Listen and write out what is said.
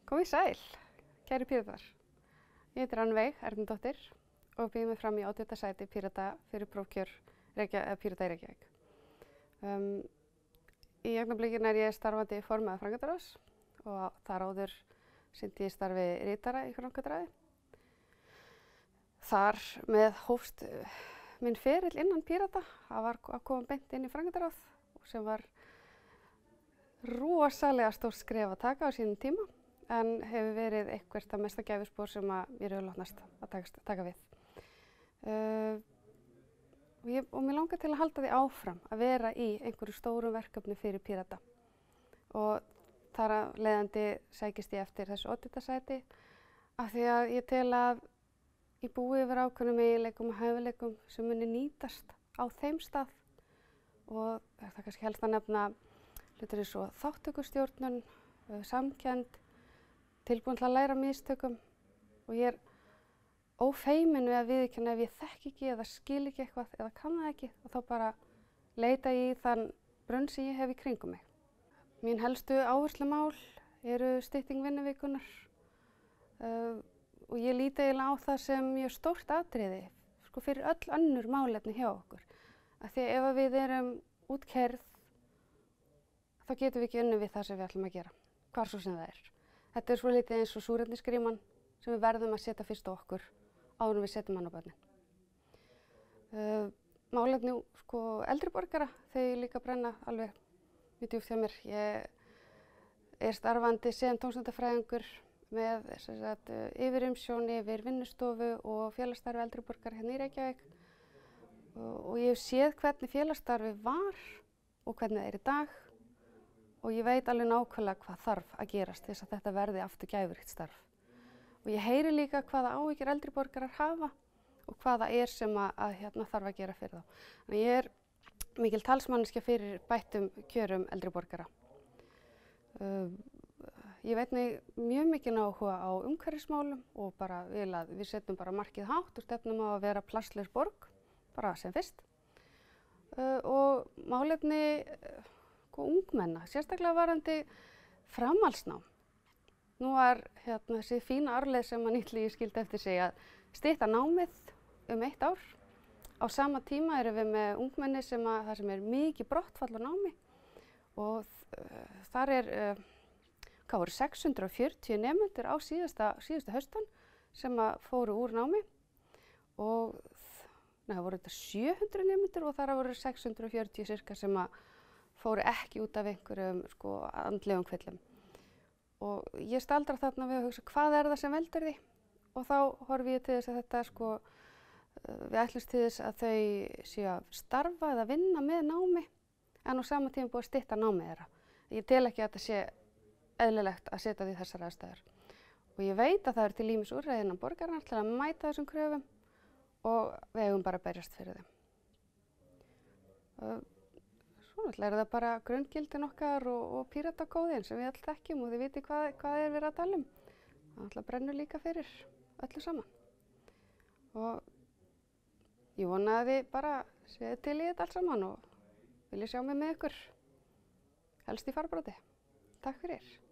Komið sæl, kæri Píratar. Ég heiti Rannveig Ernudóttir og býð mig fram í 8. sæti Pírata fyrir prófkjör Pírata í Reykjavík. Í augnablikinu ég starfandi formaður framkvæmdaráðs og þar áður sinnti ég starfi ritara í framkvæmdaráði. Þar með hófst minn ferill innan Pírata. Það var að koma beint inn í framkvæmdaráð sem var rosalega stórt skref að taka á sínum tíma, en hefur verið eitthvert að mesta gæfuspor sem að mér hefur látnast að taka við. Og mér langar til að halda því áfram að vera í einhverju stórum verkefni fyrir Pírata. Og þar af leiðandi sækist ég eftir þessu 8. sæti af því að ég tel að ég búi yfir ákveðnum eiginleikum og hæfileikum sem muni nýtast á þeim stað. Og það er kannski helst að nefna hlutir eins og þátttökustjórnun, samkennd, tilbúin til að læra mistökum, og ég er ófeimin við að viðurkenna ef ég þekki ekki eða skil ekki eitthvað eða kann það ekki, og þá bara leita ég í þann brunn sem ég hef í kringum mig. Mín helstu áherslumál eru stytting vinnuvikunnar og ég líti eiginlega á það sem mjög stórt atriði fyrir öll önnur málefni hjá okkur. Af því að ef við erum útkeyrð þá getum við ekki unnið við það sem við ætlum að gera, hvar svo sem það er. Þetta er svolítið eins og súrefnisgríman sem við verðum að setja fyrst á okkur áður en við setjum hann á börnin. Málefni eldri borgara, þau líka brenna alveg mjög djúpt hjá mér. Ég er starfandi sem tómstundafræðingur með yfirumsjón yfir vinnustofu og félagsstarfi eldri borgara hérna í Reykjavík. Og ég hef séð hvernig félagsstarfi var og hvernig það er í dag. Og ég veit alveg nákvæmlega hvað þarf að gerast til þess að þetta verði aftur gæfuríkt starf. Og ég heyri líka hvaða áhyggjur eldri borgarar hafa og hvaða er sem að þarf að gera fyrir þá. En ég er mikil talsmanneskja fyrir bættum kjörum eldri borgara. Ég veit mjög mikinn áhuga á umhverfismálum og bara vil að við setjum bara markið hátt og stefnum á að vera plastlaus borg, bara sem fyrst. Og málefni ungmenna, sérstaklega varðandi framhaldsnám. Nú var þessi fína arfleið sem að Nýtt líf skildi eftir sig að stytta námið 1 ár. Á sama tíma erum við með ungmenni þar sem er mikið brottfall á námi og þar hvað voru 640 nemendur á síðustu haustan sem að fóru úr námi og það voru þetta 700 nemendur og þar voru 640 cirka sem að fóru ekki út af einhverjum andlegum kvillum. Og ég staldra þarna við að hugsa hvað er það sem veldur því, og þá horfi ég til þess að þetta við ætlumst til þess að þau séu að starfa eða vinna með námi en á sama tíma búið að stytta námið þeirra. Ég tel ekki að þetta sé eðlilegt að setja því þessar aðstæður. Og ég veit að það til ýmis úrræði innan borgarinnar til að mæta þessum kröfum og við eigum bara að berjast fyrir þeim. Svo náttúrulega er það bara grunngildin okkar og Píratakóðinn sem við öll þekkjum og þið viti hvað er verið að tala um. Það náttúrulega brennur líka fyrir öllu saman. Og ég vona að þið bara séu til í þetta allt saman og viljið sjá mig með ykkur helst í fararbróti. Takk fyrir.